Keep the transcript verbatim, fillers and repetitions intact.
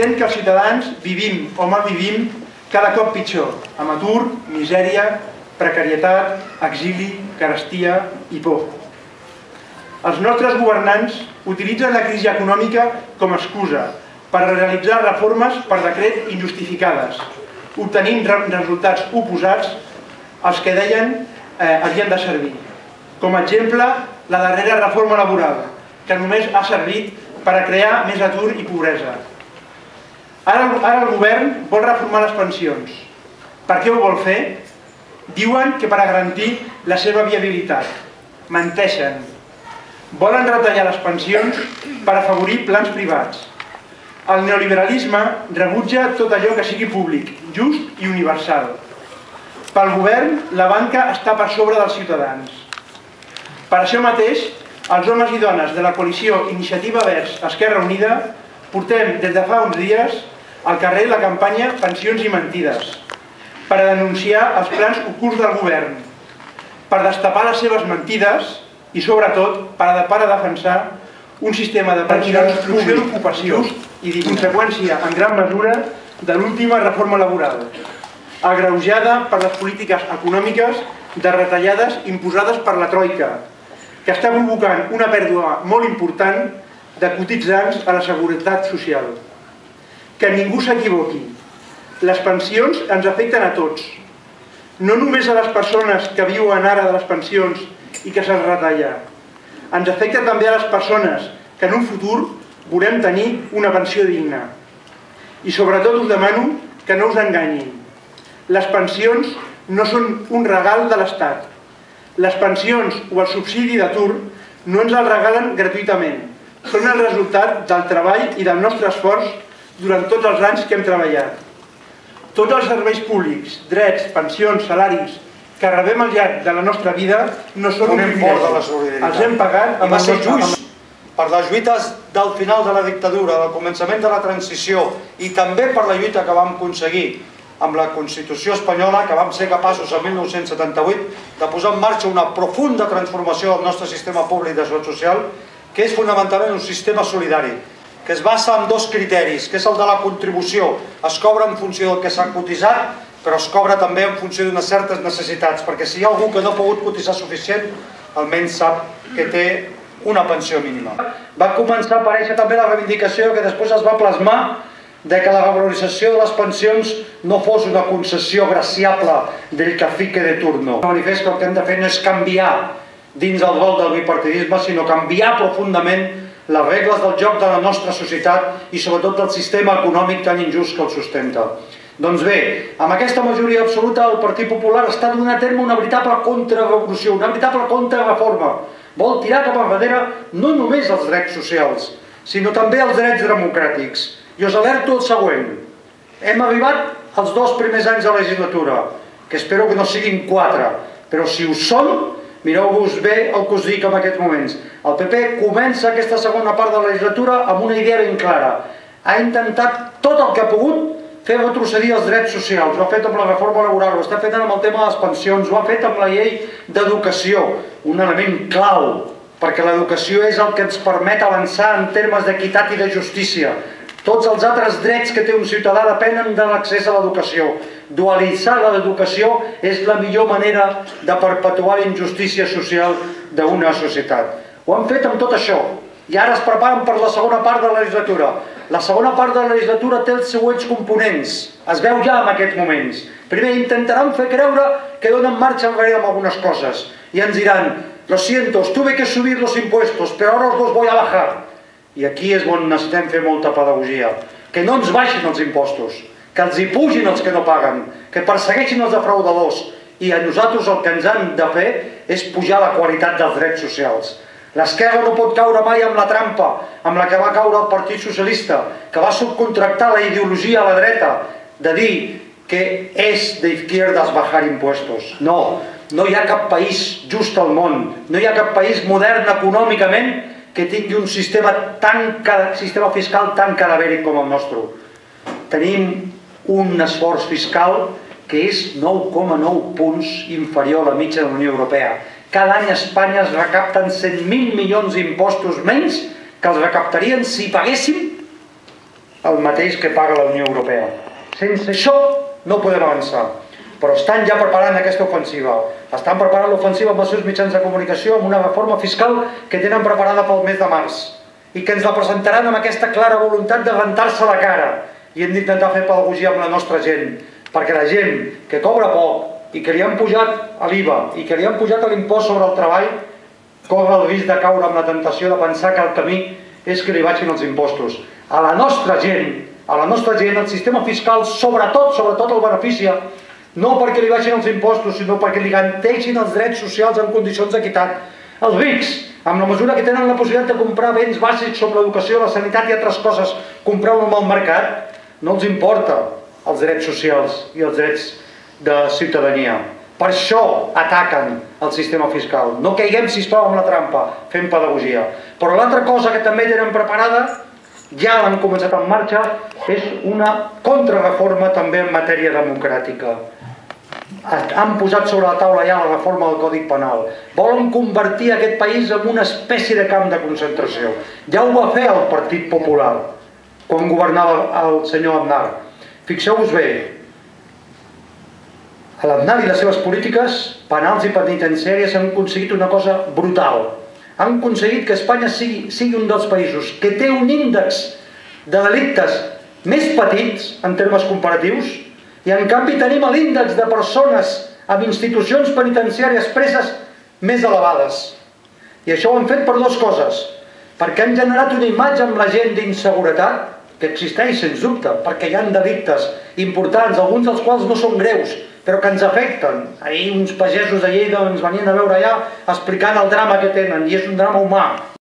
evident que els ciutadans vivim o malvivim cada cop pitjor, amb atur, misèria, precarietat, exili, carestia i por. Els nostres governants utilitzen la crisi econòmica com a excusa per realitzar reformes per decret injustificades, obtenint resultats oposats als que deien eh, havien de servir. Com a exemple, la darrera reforma laboral, que només ha servit per a crear més atur i pobresa. Ara, ara el govern vol reformar les pensions. Per què ho vol fer? Diuen que per a garantir la seva viabilitat. Menteixen. Volen retallar les pensions per afavorir plans privats. El neoliberalisme rebutja tot allò que sigui públic, just i universal. Pel govern, la banca està per sobre dels ciutadans. Per això mateix, els homes i dones de la coalició Iniciativa Verds Esquerra Unida portem des de fa uns dies al carrer la campanya Pensions i Mentides per a denunciar els plans ocults del govern, per destapar les seves mentides i, sobretot, per a defensar un sistema de pensions públic d'ocupació i de conseqüència, en gran mesura, de l'última reforma laboral, agreujada per les polítiques econòmiques de retallades imposades per la Troika, que està provocant una pèrdua molt important de cotitzants a la seguretat social. Que ningú s'equivoqui. Les pensions ens afecten a tots. No només a les persones que viuen ara de les pensions i que se'ls retalla. Ens afecta també a les persones que en un futur volem tenir una pensió digna. I sobretot us demano que no us enganyin. Les pensions no són un regal de l'Estat. Les pensions o el subsidi d'atur no ens el regalen gratuïtament. Són el resultat del treball i del nostre esforç durant tots els anys que hem treballat. Tots els serveis públics, drets, pensions, salaris que rebem al llarg de la nostra vida no són un privilegi. Els hem pagat amb el nostre just per les lluites del final de la dictadura, del començament de la transició i també per la lluita que vam aconseguir amb la Constitució espanyola, que vam ser capaços el mil nou-cents setanta-vuit de posar en marxa una profunda transformació del nostre sistema públic de salut social, que és fonamentalment un sistema solidari, que es basa en dos criteris, que és el de la contribució. Es cobra en funció del que s'ha cotitzat, però es cobra també en funció d'unes certes necessitats, perquè si hi ha algú que no ha pogut cotitzar suficient, almenys sap que té una pensió mínima. Va començar a aparèixer també la reivindicació que després es va plasmar de que la valorització de les pensions no fos una concessió graciable del cacique de turno. El manifest que el que hem de fer no és canviar dins el rol del bipartidisme, sinó canviar profundament les regles del joc de la nostra societat i sobretot del sistema econòmic tan injust que el sustenta. Doncs bé, amb aquesta majoria absoluta el Partit Popular està donant a terme una veritable contrarevolució, una veritable contrareforma. Vol tirar cap enrere no només els drets socials, sinó també els drets democràtics. I us alerto el següent. Hem arribat als dos primers anys de legislatura, que espero que no siguin quatre, però si ho són, mireu-vos bé el que us dic en aquests moments. El P P comença aquesta segona part de la legislatura amb una idea ben clara. Ha intentat tot el que ha pogut fer retrocedir els drets socials. Ho ha fet amb la reforma laboral, ho està fent amb el tema de les pensions, ho ha fet amb la llei d'educació, un element clau, perquè l'educació és el que ens permet avançar en termes d'equitat i de justícia. Tots els altres drets que té un ciutadà depenen de l'accés a l'educació. Dualitzar l'educació és la millor manera de perpetuar la injustícia social d'una societat. Ho han fet amb tot això i ara es preparen per la segona part de la legislatura. La segona part de la legislatura té els següents components. Es veu ja en aquests moments. Primer, intentaran fer creure que donen marxa enrere amb algunes coses i ens diran: lo siento, os tuve que subir los impuestos, pero ahora os los voy a bajar. I aquí és on necessitem fer molta pedagogia. Que no ens baixin els impostos, que els hi pugin els que no paguen, que persegueixin els defraudadors. I a nosaltres el que ens han de fer és pujar la qualitat dels drets socials. L'esquerra no pot caure mai amb la trampa amb la que va caure el Partit Socialista, que va subcontractar la ideologia a la dreta de dir que és d'izquierdas bajar impuestos. No, no hi ha cap país just al món, no hi ha cap país modern econòmicament que tingui un sistema, tan, sistema fiscal tan cadavèric com el nostre. Tenim un esforç fiscal que és nou coma nou punts inferior a la mitja de la Unió Europea. Cada any a Espanya es recapten cent mil milions d'impostos menys que els recaptarien si paguéssim el mateix que paga la Unió Europea. Sense això no podem avançar. Però estan ja preparant aquesta ofensiva. Estan preparant l'ofensiva amb els seus mitjans de comunicació amb una reforma fiscal que tenen preparada pel mes de març i que ens la presentaran amb aquesta clara voluntat de rentar-se la cara i hem d'intentar fer pedagogia amb la nostra gent, perquè la gent que cobra poc i que li han pujat a l'I V A i que li han pujat l'impost sobre el treball corre el risc de caure amb la tentació de pensar que el camí és que li baixin els impostos. A la nostra gent, a la nostra gent el sistema fiscal sobretot, sobretot el beneficia no perquè li baixin els impostos, sinó perquè li garanteixin els drets socials en condicions d'equitat. Els rics, amb la mesura que tenen la possibilitat de comprar béns bàsics com l'educació, la sanitat i altres coses, comprar-ho amb el mercat, no els importa els drets socials i els drets de ciutadania. Per això ataquen el sistema fiscal. No caiguem, sisplau, amb la trampa, fent pedagogia. Però l'altra cosa que també tenen preparada, ja l'han començat en marxa, és una contrarreforma també en matèria democràtica. Han posat sobre la taula ja la reforma del Codi Penal. Volen convertir aquest país en una espècie de camp de concentració. Ja ho va fer el Partit Popular quan governava el senyor Aznar. Fixeu-vos bé, l'Aznar i les seves polítiques penals i penitenciàries han aconseguit una cosa brutal. Han aconseguit que Espanya sigui, sigui un dels països que té un índex de delictes més petits en termes comparatius i en canvi tenim l'índex de persones amb institucions penitenciàries preses més elevades. I això ho han fet per dues coses. Perquè han generat una imatge amb la gent d'inseguretat, que existeix sens dubte, perquè hi ha delictes importants, alguns dels quals no són greus, però que ens afecten. Ahir uns pagesos de Lleida ens venien a veure allà explicant el drama que tenen, i és un drama humà.